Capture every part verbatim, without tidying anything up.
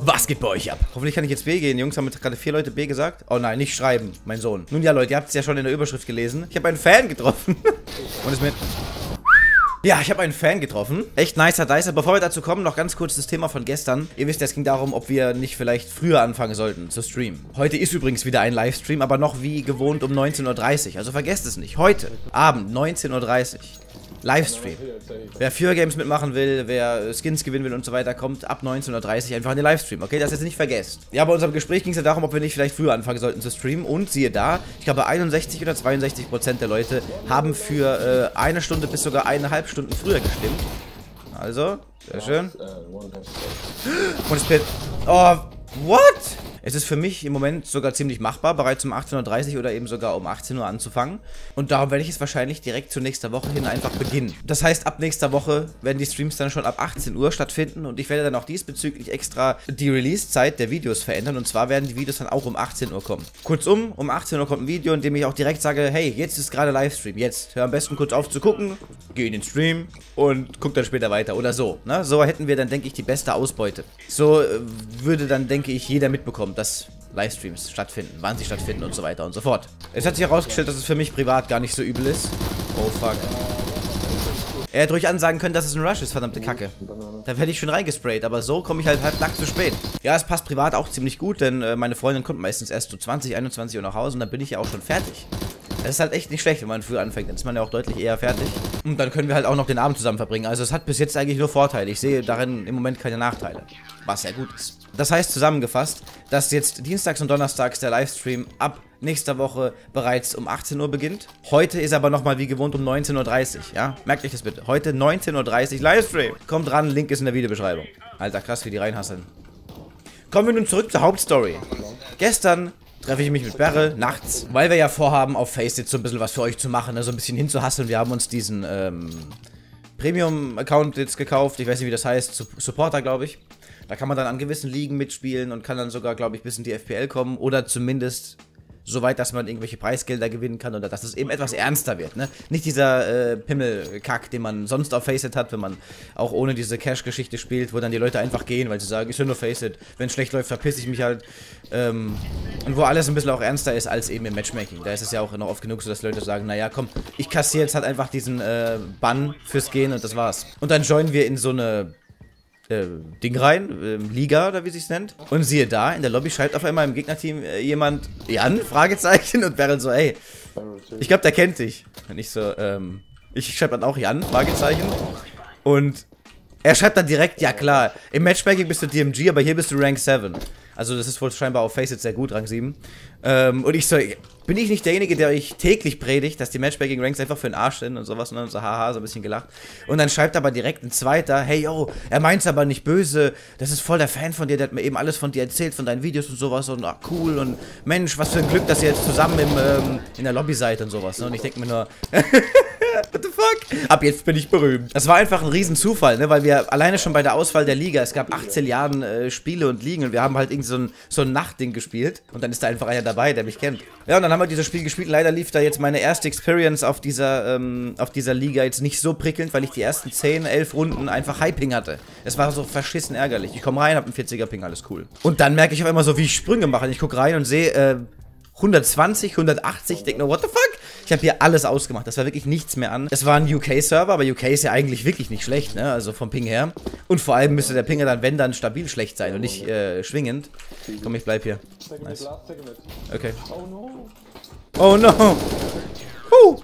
Was geht bei euch ab? Hoffentlich kann ich jetzt B gehen. Die Jungs haben jetzt gerade vier Leute B gesagt. Oh nein, nicht schreiben, mein Sohn. Nun ja, Leute, ihr habt es ja schon in der Überschrift gelesen. Ich habe einen Fan getroffen. Und ist mit... Ja, ich habe einen Fan getroffen. Echt nicer Dicer. Bevor wir dazu kommen, noch ganz kurz das Thema von gestern. Ihr wisst ja, es ging darum, ob wir nicht vielleicht früher anfangen sollten zu streamen. Heute ist übrigens wieder ein Livestream, aber noch wie gewohnt um neunzehn Uhr dreißig. Also vergesst es nicht. Heute Abend, neunzehn Uhr dreißig. Livestream. Wer Fear Games mitmachen will, wer Skins gewinnen will und so weiter, kommt ab neunzehn Uhr dreißig einfach in den Livestream, okay? Das jetzt nicht vergesst. Ja, bei unserem Gespräch ging es ja darum, ob wir nicht vielleicht früher anfangen sollten zu streamen. Und siehe da, ich glaube einundsechzig oder zweiundsechzig Prozent der Leute haben für äh, eine Stunde bis sogar eineinhalb Stunden früher gestimmt. Also, sehr schön. Und es wird... Oh, what? Es ist für mich im Moment sogar ziemlich machbar, bereits um achtzehn Uhr dreißig oder eben sogar um achtzehn Uhr anzufangen. Und darum werde ich es wahrscheinlich direkt zur nächsten Woche hin einfach beginnen. Das heißt, ab nächster Woche werden die Streams dann schon ab achtzehn Uhr stattfinden und ich werde dann auch diesbezüglich extra die Release-Zeit der Videos verändern. Und zwar werden die Videos dann auch um achtzehn Uhr kommen. Kurzum, um achtzehn Uhr kommt ein Video, in dem ich auch direkt sage, hey, jetzt ist gerade Livestream, jetzt. Hör am besten kurz auf zu gucken, geh in den Stream und guck dann später weiter oder so. Ne? So hätten wir dann, denke ich, die beste Ausbeute. So äh, würde dann, denke ich, jeder mitbekommen, dass Livestreams stattfinden, wann sie stattfinden und so weiter und so fort. Es hat sich herausgestellt, dass es für mich privat gar nicht so übel ist. Oh fuck. Er hätte ruhig ansagen können, dass es ein Rush ist, verdammte Kacke. Da hätte ich schon reingesprayt, aber so komme ich halt halb nackt zu spät. Ja, es passt privat auch ziemlich gut, denn äh, meine Freundin kommt meistens erst so zwanzig, einundzwanzig Uhr nach Hause und dann bin ich ja auch schon fertig. Das ist halt echt nicht schlecht, wenn man früh anfängt, dann ist man ja auch deutlich eher fertig. Und dann können wir halt auch noch den Abend zusammen verbringen. Also es hat bis jetzt eigentlich nur Vorteile. Ich sehe darin im Moment keine Nachteile. Was sehr gut ist. Das heißt zusammengefasst, dass jetzt dienstags und donnerstags der Livestream ab nächster Woche bereits um achtzehn Uhr beginnt. Heute ist aber nochmal wie gewohnt um neunzehn Uhr dreißig, ja? Merkt euch das bitte. Heute neunzehn Uhr dreißig Livestream. Kommt ran, Link ist in der Videobeschreibung. Alter, krass, wie die reinhasseln. Kommen wir nun zurück zur Hauptstory. Gestern treffe ich mich mit Beryl nachts, weil wir ja vorhaben, auf Faceit so ein bisschen was für euch zu machen, ne? So ein bisschen hinzuhasseln. Wir haben uns diesen ähm, Premium-Account jetzt gekauft. Ich weiß nicht, wie das heißt. Supporter, glaube ich. Da kann man dann an gewissen Ligen mitspielen und kann dann sogar, glaube ich, bis in die F P L kommen. Oder zumindest so weit, dass man irgendwelche Preisgelder gewinnen kann oder dass es eben etwas ernster wird, ne? Nicht dieser äh, Pimmelkack, den man sonst auf Faceit hat, wenn man auch ohne diese Cash-Geschichte spielt, wo dann die Leute einfach gehen, weil sie sagen, ich will nur Faceit. Wenn es schlecht läuft, verpiss ich mich halt. Ähm, und wo alles ein bisschen auch ernster ist als eben im Matchmaking. Da ist es ja auch noch oft genug so, dass Leute sagen, naja, komm, ich kassiere jetzt halt einfach diesen äh, Bann fürs Gehen und das war's. Und dann joinen wir in so eine Äh, Ding rein, äh, Liga oder wie sich's nennt. Und siehe da, in der Lobby schreibt auf einmal im Gegnerteam äh, jemand Jan, Fragezeichen, und Beryl so, ey, ich glaube, der kennt dich. Und ich so, ähm, ich schreibe dann auch Jan, Fragezeichen. Und er schreibt dann direkt, ja klar, im Matchmaking bist du D M G, aber hier bist du Rank sieben. Also das ist wohl scheinbar auf Faceit sehr gut, Rang sieben. Ähm, und ich so, bin ich nicht derjenige, der euch täglich predigt, dass die Matchmaking-Ranks einfach für den Arsch sind und sowas, und dann so, haha, so ein bisschen gelacht. Und dann schreibt aber direkt ein Zweiter, hey yo, er meint's aber nicht böse, das ist voll der Fan von dir, der hat mir eben alles von dir erzählt, von deinen Videos und sowas, und ach, cool, und Mensch, was für ein Glück, dass ihr jetzt zusammen im, ähm, in der Lobby seid und sowas, ne? Und ich denke mir nur, what the fuck? Ab jetzt bin ich berühmt. Das war einfach ein riesen Zufall, ne? Weil wir alleine schon bei der Auswahl der Liga, es gab achtzehn Jahren äh, Spiele und Ligen und wir haben halt irgendwie so ein, so ein Nachtding gespielt und dann ist da einfach einer dabei, der mich kennt. Ja, und dann haben wir dieses Spiel gespielt. Leider lief da jetzt meine erste Experience auf dieser, ähm, auf dieser Liga jetzt nicht so prickelnd, weil ich die ersten zehn, elf Runden einfach High-Ping hatte. Es war so verschissen ärgerlich. Ich komme rein, hab einen vierziger Ping, alles cool. Und dann merke ich auf einmal so, wie ich Sprünge mache. Ich gucke rein und sehe äh, hundertzwanzig, hundertachtzig. Ich denke nur, what the fuck? Ich habe hier alles ausgemacht. Das war wirklich nichts mehr an. Es war ein U K-Server, aber U K ist ja eigentlich wirklich nicht schlecht, ne? Also vom Ping her. Und vor allem müsste der Pinger dann, wenn dann, stabil schlecht sein und nicht äh, schwingend. Komm, ich bleib hier. Nice. Okay. Oh no! Huh.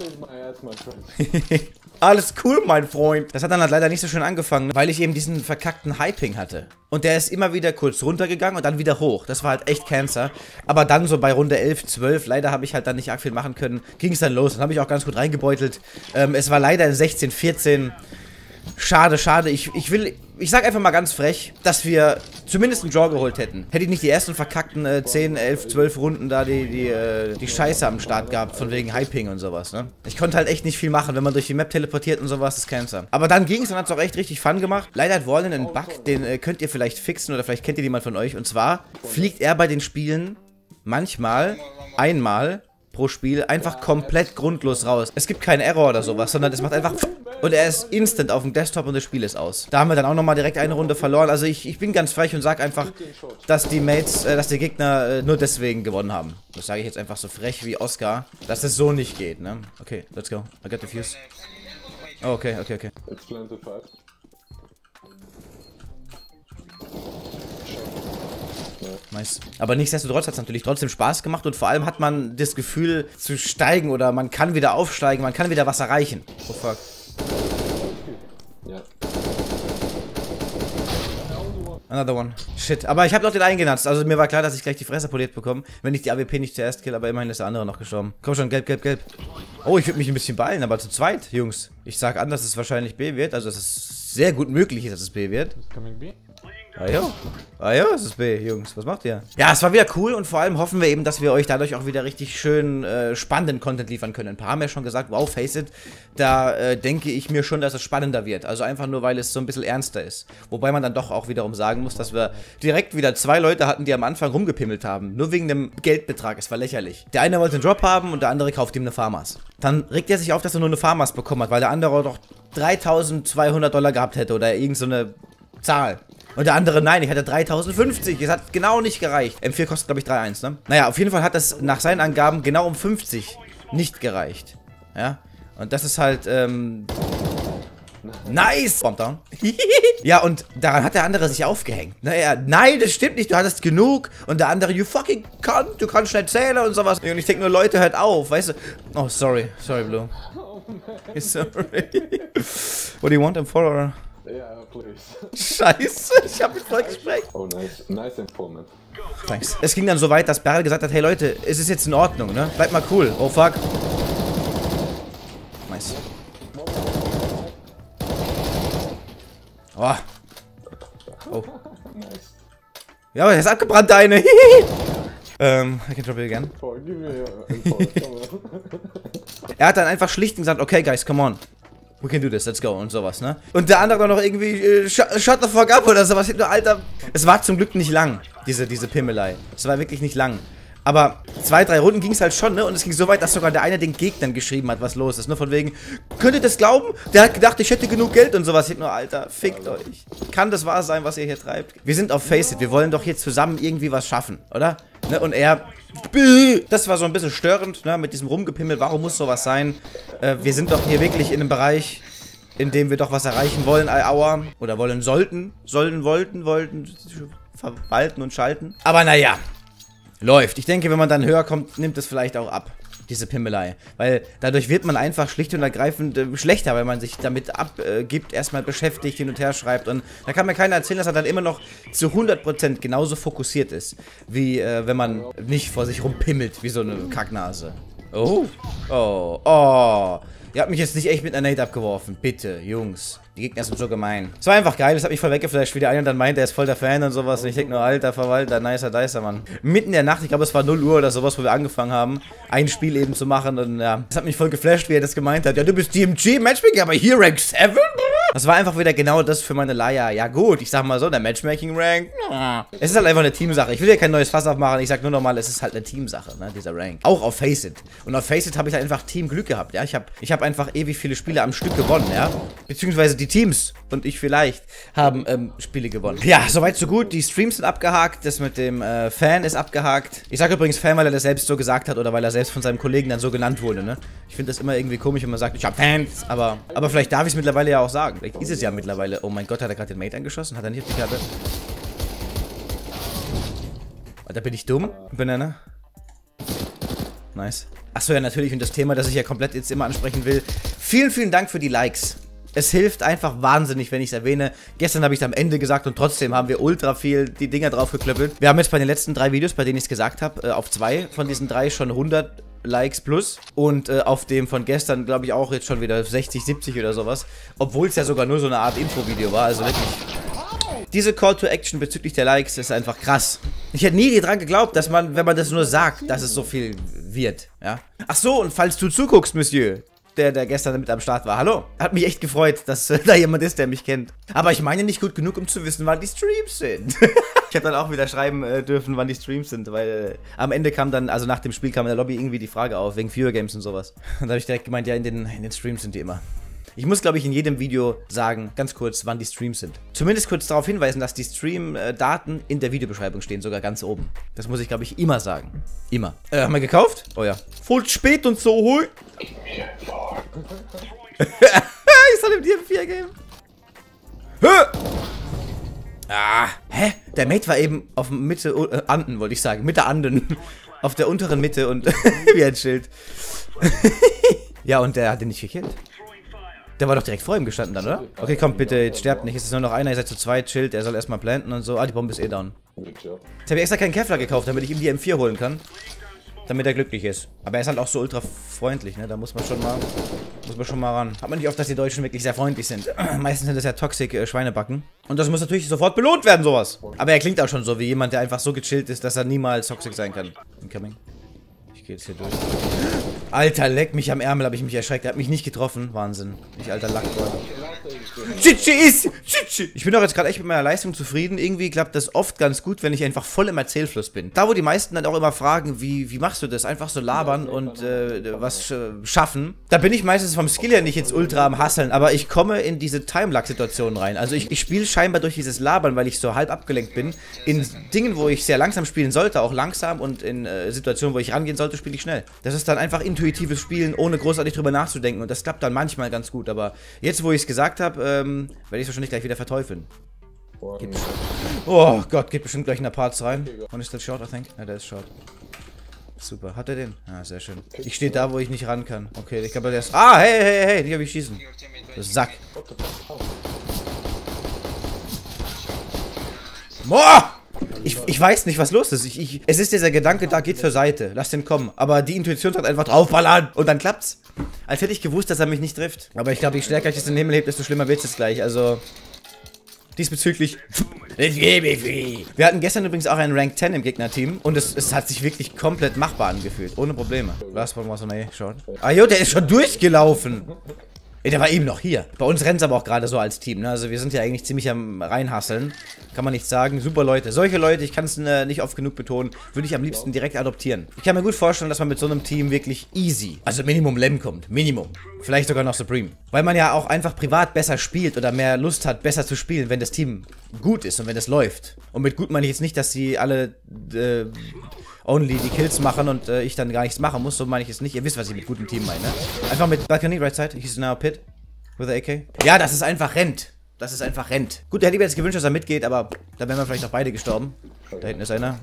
Alles cool, mein Freund. Das hat dann halt leider nicht so schön angefangen, weil ich eben diesen verkackten High-Ping hatte. Und der ist immer wieder kurz runtergegangen und dann wieder hoch. Das war halt echt Cancer. Aber dann so bei Runde elf, zwölf, leider habe ich halt dann nicht arg viel machen können, ging es dann los. Dann habe ich auch ganz gut reingebeutelt. Ähm, es war leider in sechzehn, vierzehn. Schade, schade. Ich, ich will, ich sag einfach mal ganz frech, dass wir zumindest einen Draw geholt hätten. Hätte ich nicht die ersten verkackten äh, zehn, elf, zwölf Runden da die, die, äh, die Scheiße am Start gehabt, von wegen Hyping und sowas, ne? Ich konnte halt echt nicht viel machen, wenn man durch die Map teleportiert und sowas, ist Cancer. Aber dann ging es, dann hat es auch echt richtig Fun gemacht. Leider hat Warlen einen Bug, den äh, könnt ihr vielleicht fixen oder vielleicht kennt ihr jemand von euch. Und zwar fliegt er bei den Spielen manchmal, einmal pro Spiel, einfach komplett grundlos raus. Es gibt keinen Error oder sowas, sondern es macht einfach und er ist instant auf dem Desktop und das Spiel ist aus. Da haben wir dann auch nochmal direkt eine Runde verloren. Also ich, ich bin ganz frech und sag einfach, dass die Mates, äh, dass die Gegner äh, nur deswegen gewonnen haben. Das sage ich jetzt einfach so frech wie Oscar, dass es so nicht geht, ne? Okay, let's go. I got the fuse. Oh, okay, okay, okay. Nice. Aber nichtsdestotrotz hat es natürlich trotzdem Spaß gemacht und vor allem hat man das Gefühl zu steigen oder man kann wieder aufsteigen, man kann wieder was erreichen. Oh fuck. Ja. Another one. Shit. Aber ich habe noch den eingenatzt. Also mir war klar, dass ich gleich die Fresse poliert bekomme, wenn ich die A W P nicht zuerst kill, aber immerhin ist der andere noch gestorben. Komm schon, gelb, gelb, gelb. Oh, ich würde mich ein bisschen beeilen, aber zu zweit, Jungs. Ich sag an, dass es wahrscheinlich B wird, also dass es sehr gut möglich ist, dass es B wird. Ah ja, ah ja, es ist B, Jungs. Was macht ihr? Ja, es war wieder cool und vor allem hoffen wir eben, dass wir euch dadurch auch wieder richtig schön äh, spannenden Content liefern können. Ein paar haben ja schon gesagt, wow, Face It, da äh, denke ich mir schon, dass es spannender wird. Also einfach nur, weil es so ein bisschen ernster ist. Wobei man dann doch auch wiederum sagen muss, dass wir direkt wieder zwei Leute hatten, die am Anfang rumgepimmelt haben. Nur wegen dem Geldbetrag, es war lächerlich. Der eine wollte einen Drop haben und der andere kauft ihm eine Farmers. Dann regt er sich auf, dass er nur eine Farmers bekommen hat, weil der andere doch dreitausendzweihundert Dollar gehabt hätte oder irgend so eine Zahl. Und der andere, nein, ich hatte dreitausendfünfzig. Es hat genau nicht gereicht. M vier kostet, glaube ich, drei eins, ne? Naja, auf jeden Fall hat das nach seinen Angaben genau um fünfzig nicht gereicht. Ja? Und das ist halt, ähm... nice! Bomb down. Ja, und daran hat der andere sich aufgehängt. Naja, nein, das stimmt nicht, du hattest genug. Und der andere, you fucking cunt, du kannst schnell zählen und sowas. Und ich denke nur, Leute, hört auf, weißt du? Oh, sorry. Sorry, Blue. Sorry. What do you want him for, or? Yeah, please. Scheiße, ich hab mich voll gesprengt. Oh, nice. Nice informant. Thanks. Es ging dann so weit, dass Beryl gesagt hat, hey Leute, es ist jetzt in Ordnung, ne? Bleibt mal cool. Oh, fuck. Nice. Oh. Oh. Ja, aber er ist abgebrannt, der eine. Ähm, I can drop it again. Er hat dann einfach schlicht gesagt, okay, guys, come on. We can do this, let's go und sowas, ne? Und der andere dann noch irgendwie, äh, shut, shut the fuck up oder sowas. Alter, es war zum Glück nicht lang, diese, diese Pimmelei. Es war wirklich nicht lang. Aber zwei, drei Runden ging es halt schon, ne? Und es ging so weit, dass sogar der eine den Gegnern geschrieben hat, was los ist. Nur von wegen, könnt ihr das glauben? Der hat gedacht, ich hätte genug Geld und sowas. Ich nur, Alter, fickt euch. Kann das wahr sein, was ihr hier treibt? Wir sind auf Face It, wir wollen doch hier zusammen irgendwie was schaffen, oder? Ne? Und er... Das war so ein bisschen störend, ne? Mit diesem Rumgepimmel. Warum muss sowas sein? Äh, wir sind doch hier wirklich in einem Bereich, in dem wir doch was erreichen wollen, Aua. Oder wollen sollten. Sollten, wollten, wollten. Verwalten und schalten. Aber naja. Läuft. Ich denke, wenn man dann höher kommt, nimmt es vielleicht auch ab. Diese Pimmelei. Weil dadurch wird man einfach schlicht und ergreifend äh, schlechter, weil man sich damit abgibt, äh, erstmal beschäftigt, hin und her schreibt. Und da kann mir keiner erzählen, dass er dann immer noch zu hundert Prozent genauso fokussiert ist, wie äh, wenn man nicht vor sich rumpimmelt, wie so eine Kacknase. Oh. Oh. Oh. Ihr habt mich jetzt nicht echt mit einer Nade abgeworfen. Bitte, Jungs. Die Gegner sind so gemein. Es war einfach geil, das hat mich voll weggeflasht, wie der eine dann meint, er ist voll der Fan und sowas. Und ich denke nur, alter Verwalter, nicer, dicer, Mann. Mitten in der Nacht, ich glaube, es war null Uhr oder sowas, wo wir angefangen haben, ein Spiel eben zu machen. Und ja, das hat mich voll geflasht, wie er das gemeint hat. Ja, du bist D M G Matchmaking, aber hier Rank sieben? Das war einfach wieder genau das für meine Leier. Ja gut, ich sag mal so, der Matchmaking-Rank, es ist halt einfach eine Teamsache. Ich will ja kein neues Fass aufmachen, ich sag nur nochmal, es ist halt eine Teamsache, ne, dieser Rank. Auch auf Face It. Und auf Face It habe ich halt einfach Teamglück gehabt, ja. Ich habe ich hab einfach ewig viele Spiele am Stück gewonnen, ja. Beziehungsweise die Teams und ich vielleicht haben ähm, Spiele gewonnen. Ja, soweit so gut. Die Streams sind abgehakt, das mit dem äh, Fan ist abgehakt. Ich sage übrigens Fan, weil er das selbst so gesagt hat oder weil er selbst von seinem Kollegen dann so genannt wurde, ne. Ich finde das immer irgendwie komisch, wenn man sagt, ich habe Fans, aber, aber vielleicht darf ich es mittlerweile ja auch sagen. Vielleicht ist es ja mittlerweile. Oh mein Gott, hat er gerade den Mate angeschossen? Hat er nicht auf die Karte? Da bin ich dumm, Banana. Nice. Achso, ja, natürlich. Und das Thema, das ich ja komplett jetzt immer ansprechen will. Vielen, vielen Dank für die Likes. Es hilft einfach wahnsinnig, wenn ich es erwähne. Gestern habe ich es am Ende gesagt und trotzdem haben wir ultra viel die Dinger drauf geklöppelt. Wir haben jetzt bei den letzten drei Videos, bei denen ich es gesagt habe, auf zwei von diesen drei schon hundert Likes plus. Und äh, auf dem von gestern, glaube ich, auch jetzt schon wieder sechzig, siebzig oder sowas. Obwohl es ja sogar nur so eine Art Intro-Video war, also wirklich... Diese Call to Action bezüglich der Likes ist einfach krass. Ich hätte nie dran geglaubt, dass man, wenn man das nur sagt, dass es so viel wird, ja. Ach so, und falls du zuguckst, Monsieur, der, der gestern mit am Start war, hallo. Hat mich echt gefreut, dass äh, da jemand ist, der mich kennt. Aber ich meine nicht gut genug, um zu wissen, wann die Streams sind. Ich habe dann auch wieder schreiben äh, dürfen, wann die Streams sind, weil äh, am Ende kam dann, also nach dem Spiel kam in der Lobby irgendwie die Frage auf, wegen Viewer Games und sowas. Und da habe ich direkt gemeint, ja, in den, in den Streams sind die immer. Ich muss, glaube ich, in jedem Video sagen, ganz kurz, wann die Streams sind. Zumindest kurz darauf hinweisen, dass die Stream-Daten in der Videobeschreibung stehen, sogar ganz oben. Das muss ich, glaube ich, immer sagen. Immer. Äh, haben wir gekauft? Oh ja. Voll spät und so, hol. Ich soll ihm die M vier geben. Hö! Ah, hä? Der Mate war eben auf Mitte, äh, Anden, wollte ich sagen. Mitte Anden. Auf der unteren Mitte und wie ein Schild. Ja, und der hat den nicht gekillt. Der war doch direkt vor ihm gestanden dann, oder? Okay, kommt bitte, jetzt sterbt nicht. Es ist nur noch einer, ihr seid zu zweit, chillt. Er soll erstmal planten und so. Ah, die Bombe ist eh down. Jetzt habe ich extra keinen Kevlar gekauft, damit ich ihm die M vier holen kann. Damit er glücklich ist. Aber er ist halt auch so ultra freundlich, ne? Da muss man schon mal, muss man schon mal ran. Hat man nicht oft, dass die Deutschen wirklich sehr freundlich sind. Meistens sind das ja toxic äh, Schweinebacken. Und das muss natürlich sofort belohnt werden, sowas. Aber er klingt auch schon so wie jemand, der einfach so gechillt ist, dass er niemals toxic sein kann. Incoming. Ich gehe jetzt hier durch. Alter, leck mich am Ärmel, habe ich mich erschreckt. Er hat mich nicht getroffen. Wahnsinn. Ich alter Lackboy. Chichi ist! Chichi! Ich bin doch jetzt gerade echt mit meiner Leistung zufrieden. Irgendwie klappt das oft ganz gut, wenn ich einfach voll im Erzählfluss bin. Da, wo die meisten dann auch immer fragen, wie, wie machst du das? Einfach so labern und äh, was äh, schaffen. Da bin ich meistens vom Skill her nicht jetzt ultra am Hasseln, aber ich komme in diese Time-Luck-Situationen rein. Also ich, ich spiele scheinbar durch dieses Labern, weil ich so halb abgelenkt bin, in Dingen, wo ich sehr langsam spielen sollte, auch langsam, und in äh, Situationen, wo ich rangehen sollte, spiele ich schnell. Das ist dann einfach intuitives Spielen, ohne großartig drüber nachzudenken, und das klappt dann manchmal ganz gut, aber jetzt, wo ich es gesagt habe, ähm, werde ich es wahrscheinlich gleich wieder verteufeln. Gibt oh Gott, geht bestimmt gleich in der Parts rein. Und ist das short, I think? Ja, der ist short. Super, hat er den? Ah, sehr schön. Ich stehe da, wo ich nicht ran kann. Okay, ich glaube, der ist... Ah, hey, hey, hey, die habe ich schießen. Das Sack. Boah! Ich, ich weiß nicht, was los ist. Ich, ich, es ist dieser Gedanke, da geht zur Seite. Lass den kommen. Aber die Intuition sagt einfach draufballern. Und dann klappt's. Als hätte ich gewusst, dass er mich nicht trifft. Aber ich glaube, je stärker ich es in den Himmel hebt, desto schlimmer wird es gleich. Also, diesbezüglich... Wir hatten gestern übrigens auch einen Rank zehn im Gegnerteam. Und es, es hat sich wirklich komplett machbar angefühlt. Ohne Probleme. Last one was on A, short. Ah jo, der ist schon durchgelaufen. Ey, der war eben noch hier. Bei uns rennt es aber auch gerade so als Team, ne? Also wir sind ja eigentlich ziemlich am Reinhasseln. Kann man nicht sagen. Super Leute. Solche Leute, ich kann es äh, nicht oft genug betonen, würde ich am liebsten direkt adoptieren. Ich kann mir gut vorstellen, dass man mit so einem Team wirklich easy, also Minimum Lem kommt. Minimum. Vielleicht sogar noch Supreme. Weil man ja auch einfach privat besser spielt oder mehr Lust hat, besser zu spielen, wenn das Team gut ist und wenn es läuft. Und mit gut meine ich jetzt nicht, dass sie alle... Äh, only die Kills machen und äh, ich dann gar nichts machen muss, so meine ich es nicht. Ihr wisst, was ich mit gutem Team meine. Einfach mit Balcony, right side. He's now pit. With the A K. Ja, dass es einfach rennt. Dass es einfach rennt. Gut, der hätte mir jetzt gewünscht, dass er mitgeht, aber da wären wir vielleicht auch beide gestorben. Da hinten ist einer.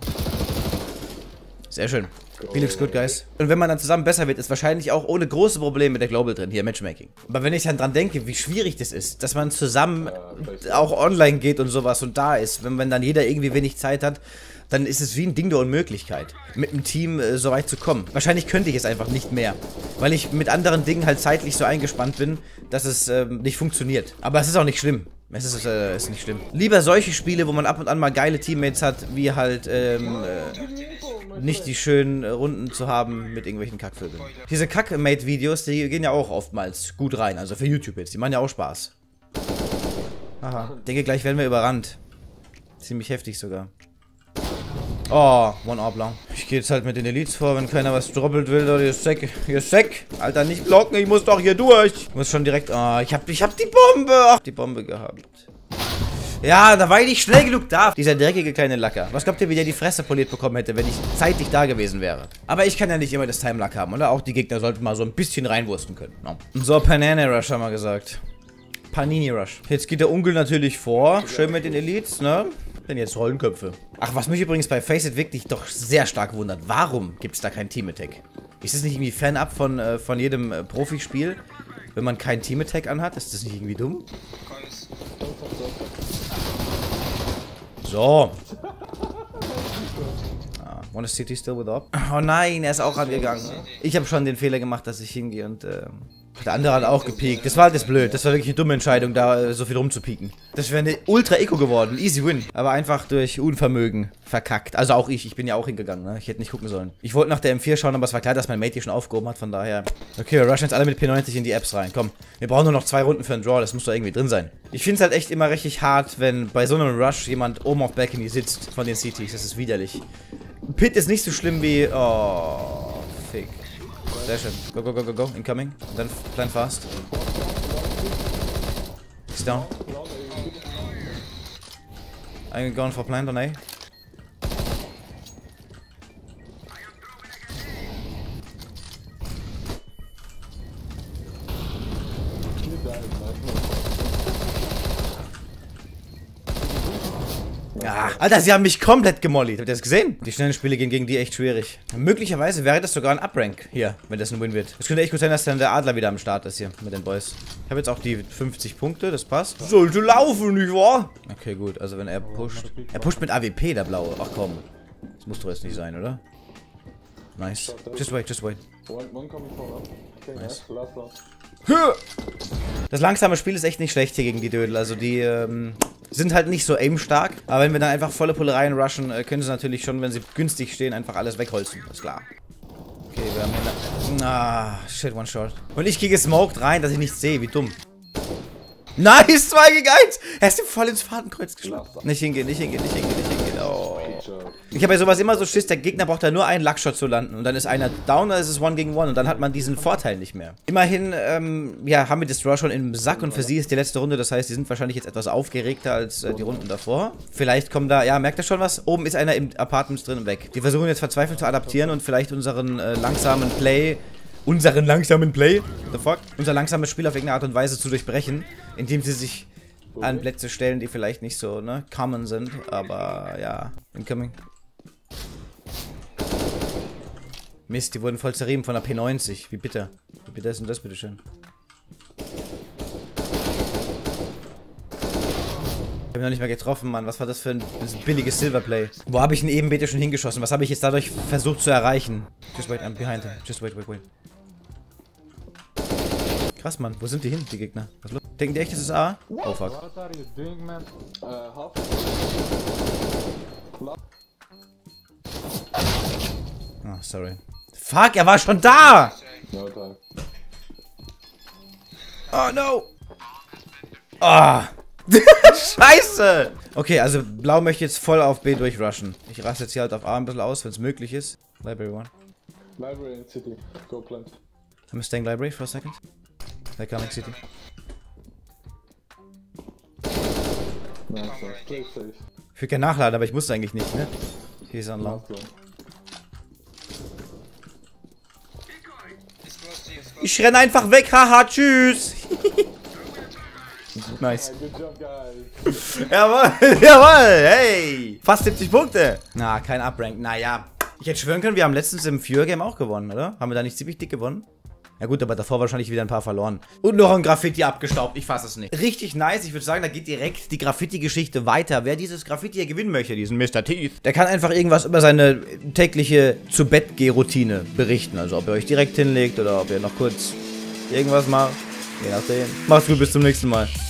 Sehr schön. He looks good, guys. Und wenn man dann zusammen besser wird, ist wahrscheinlich auch ohne große Probleme der Global drin, hier Matchmaking. Aber wenn ich dann dran denke, wie schwierig das ist, dass man zusammen auch online geht und sowas und da ist, wenn, wenn dann jeder irgendwie wenig Zeit hat, dann ist es wie ein Ding der Unmöglichkeit, mit einem Team äh, so weit zu kommen. Wahrscheinlich könnte ich es einfach nicht mehr, weil ich mit anderen Dingen halt zeitlich so eingespannt bin, dass es äh, nicht funktioniert. Aber es ist auch nicht schlimm. Es ist, äh, ist nicht schlimm. Lieber solche Spiele, wo man ab und an mal geile Teammates hat, wie halt ähm, äh, nicht die schönen Runden zu haben mit irgendwelchen Kackvögeln. Diese Kack-Mate-Videos, die gehen ja auch oftmals gut rein, also für YouTube jetzt. Die machen ja auch Spaß. Aha. Denke, gleich werden wir überrannt. Ziemlich heftig sogar. Oh, one A blanc. Ich gehe jetzt halt mit den Elites vor, wenn keiner was droppelt will, oder ihr Sack, ihr Sack. Alter, nicht blocken, ich muss doch hier durch. Ich muss schon direkt, oh, ich hab, ich hab die Bombe. Ach, die Bombe gehabt. Ja, da war ich nicht schnell genug da. Dieser dreckige kleine Lacker. Was glaubt ihr, wie der die Fresse poliert bekommen hätte, wenn ich zeitlich da gewesen wäre? Aber ich kann ja nicht immer das Time-Luck haben, oder? Auch die Gegner sollten mal so ein bisschen reinwursten können. No. So, Panini Rush haben wir gesagt. Panini Rush. Jetzt geht der Onkel natürlich vor. Schön mit den Elites, ne? Denn jetzt Rollenköpfe. Ach, was mich übrigens bei Faceit wirklich doch sehr stark wundert. Warum gibt es da kein Team-Attack? Ist das nicht irgendwie Fan-Up von, äh, von jedem äh, Profispiel? Wenn man kein Team-Attack anhat? Ist das nicht irgendwie dumm? So. Ah, One is City still with up. Oh nein, er ist auch angegangen. Ich habe schon den Fehler gemacht, dass ich hingehe und... Äh, der andere hat auch gepiekt. Das war halt das blöd. Das war wirklich eine dumme Entscheidung, da äh, so viel rumzupieken. Das wäre eine Ultra-Eco geworden. Easy win. Aber einfach durch Unvermögen verkackt. Also auch ich. Ich bin ja auch hingegangen, ne? Ich hätte nicht gucken sollen. Ich wollte nach der M vier schauen, aber es war klar, dass mein Mate hier schon aufgehoben hat. Von daher... Okay, wir rushen jetzt alle mit P neunzig in die Apps rein. Komm, wir brauchen nur noch zwei Runden für einen Draw. Das muss doch irgendwie drin sein. Ich finde es halt echt immer richtig hart, wenn bei so einem Rush jemand oben auf Balcony sitzt von den C Ts. Das ist widerlich. Pit ist nicht so schlimm wie... Oh, fick. Sehr schön. Go, go, go, go, go. Incoming. Und dann plan fast. He's down. I'm going for plant on A. Ja, Alter, sie haben mich komplett gemollied. Habt ihr das gesehen? Die schnellen Spiele gehen gegen die echt schwierig. Möglicherweise wäre das sogar ein Uprank hier, wenn das ein Win wird. Es könnte echt gut sein, dass dann der Adler wieder am Start ist hier mit den Boys. Ich habe jetzt auch die fünfzig Punkte, das passt. Sollte laufen, nicht wahr? Okay, gut, also wenn er pusht. Er pusht mit A W P, der Blaue. Ach komm. Das muss doch jetzt nicht sein, oder? Nice. Just wait, just wait. Nice. Das langsame Spiel ist echt nicht schlecht hier gegen die Dödel. Also die ähm, sind halt nicht so aim-stark. Aber wenn wir dann einfach volle Pulle rein rushen, äh, können sie natürlich schon, wenn sie günstig stehen, einfach alles wegholzen. Ist klar. Okay, wir haben hier... Ah, shit, one shot. Und ich kriege smoked rein, dass ich nichts sehe. Wie dumm. Nice, zwei gegen eins. Er ist ihm voll ins Fadenkreuz geschlagen. Nicht hingehen, nicht hingehen, nicht hingehen, nicht hingehen. Oh. Ich habe bei sowas immer so Schiss, der Gegner braucht da nur einen Luckshot zu landen. Und dann ist einer down, dann ist es one gegen one. Und dann hat man diesen Vorteil nicht mehr. Immerhin, ähm, ja, haben wir Destroy schon im Sack. Und für sie ist die letzte Runde. Das heißt, die sind wahrscheinlich jetzt etwas aufgeregter als äh, die Runden davor. Vielleicht kommen da, ja, merkt ihr schon was? Oben ist einer im Apartment drin und weg. Die versuchen jetzt verzweifelt zu adaptieren und vielleicht unseren äh, langsamen Play... Unseren langsamen Play, the fuck, unser langsames Spiel auf irgendeine Art und Weise zu durchbrechen, indem sie sich an Plätze stellen, die vielleicht nicht so, ne, common sind, aber ja, incoming. Mist, die wurden voll zerrieben von der P neunzig, wie bitter. Wie bitter ist denn das, bitteschön? Ich hab ihn noch nicht mehr getroffen, Mann. Was war das für ein, das ein billiges Silverplay? Wo habe ich ihn eben bitte schon hingeschossen? Was habe ich jetzt dadurch versucht zu erreichen? Just wait, I'm behind him. Just wait, wait, wait. Krass, Mann. Wo sind die hin, die Gegner? Was los? Denken die echt, das ist A? Oh, fuck. What are you doing, man? Uh, half. Oh, sorry. Fuck, er war schon da! No time. Oh, no! Ah! Scheiße! Okay, also Blau möchte jetzt voll auf B durchrushen. Ich raste jetzt hier halt auf A ein bisschen aus, wenn es möglich ist. Library one. Library in City. Go plant. I'm staying library for a second. They're coming City. Nice, nice. Play safe. Ich will gerne nachladen, aber ich musste eigentlich nicht, ne? Hier ist ein Long. Ich renne einfach weg, haha, tschüss! Nice. Good job, guys. Jawohl, jawohl, hey! Fast siebzig Punkte! Na, kein Uprank. Naja, ich hätte schwören können, wir haben letztens im Fury-Game auch gewonnen, oder? Haben wir da nicht ziemlich dick gewonnen? Ja gut, aber davor wahrscheinlich wieder ein paar verloren. Und noch ein Graffiti abgestaubt, ich fasse es nicht. Richtig nice, ich würde sagen, da geht direkt die Graffiti-Geschichte weiter. Wer dieses Graffiti hier gewinnen möchte, diesen Mister Teeth, der kann einfach irgendwas über seine tägliche Zu-Bett-Geh-Routine berichten. Also ob ihr euch direkt hinlegt oder ob ihr noch kurz irgendwas macht. Je nachdem. Macht's gut, bis zum nächsten Mal.